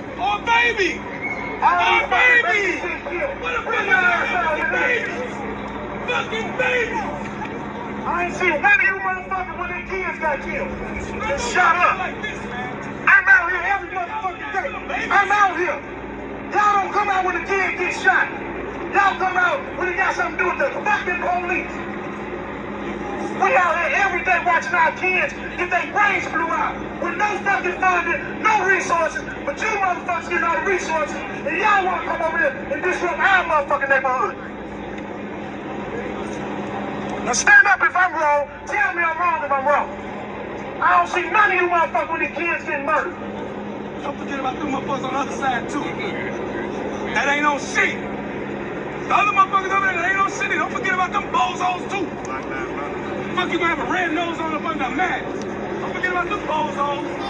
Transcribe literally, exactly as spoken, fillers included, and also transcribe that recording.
Oh, baby! Oh, baby! What a fucking babies! Fucking babies! I ain't seen one of you motherfuckers when their kids got killed. Just shut up. Like this, man. I'm out here every motherfucking day. I'm out here. Y'all don't come out when the kid gets shot. Y'all come out when it got something to do with the fucking police. We out here every day watching our kids get their brains blew out with no fucking funding, no resources, but you motherfuckers getting all the resources, and y'all want to come over here and disrupt our motherfucking neighborhood. Now stand up if I'm wrong. Tell me I'm wrong if I'm wrong. I don't see none of you motherfuckers when these kids getting murdered. Don't forget about them motherfuckers on the other side, too. That ain't no shit. The other motherfuckers over there, that ain't no shit. Don't forget about them bozos, too. Fuck, you gonna have a red nose on up under a mask. Don't forget about them bozos.